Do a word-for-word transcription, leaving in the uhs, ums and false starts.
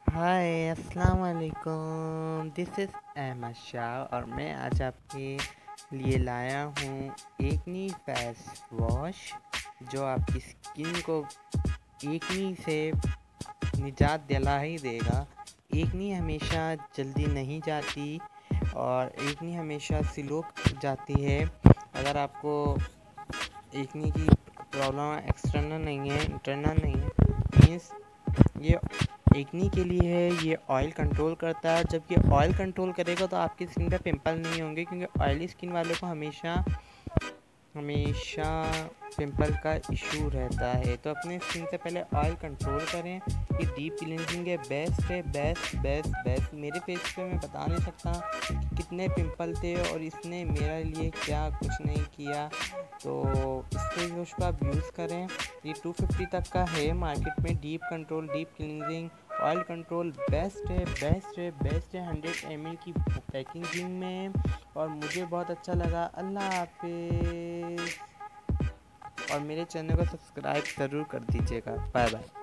हाय अस्सलाम वालेकुम। This is Ahmad Shah और मैं आज आपके लिए लाया हूँ एकनी फेस वॉश जो आपकी स्किन को एकनी से निजात दिला ही देगा। एकनी हमेशा जल्दी नहीं जाती और एकनी हमेशा स्लो जाती है। अगर आपको एकनी की प्रॉब्लम एक्सटर्नल नहीं है, इंटरनल नहीं है, मीन्स ये एकनी के लिए है। ये ऑयल कंट्रोल करता है और जब ये ऑयल कंट्रोल करेगा तो आपकी स्किन पे पिंपल नहीं होंगे, क्योंकि ऑयली स्किन वालों को हमेशा हमेशा पिंपल का इशू रहता है। तो अपने स्किन से पहले ऑयल कंट्रोल करें। ये डीप क्लींजिंग है, बेस्ट है, बेस्ट बेस्ट बेस्ट। मेरे फेस पे मैं बता नहीं सकता कि कितने पिंपल थे और इसने मेरे लिए क्या कुछ नहीं किया। तो इस फेस वॉश को आप यूज़ करें। ये टू फिफ्टी तक का है मार्केट में। Deep control, deep cleansing, oil control best है, बेस्ट है, बेस्ट है। हंड्रेड एम एल की पैकेजिंग में और मुझे बहुत अच्छा लगा। अल्लाह हाफिज़। और मेरे चैनल को सब्सक्राइब ज़रूर कर दीजिएगा। Bye bye.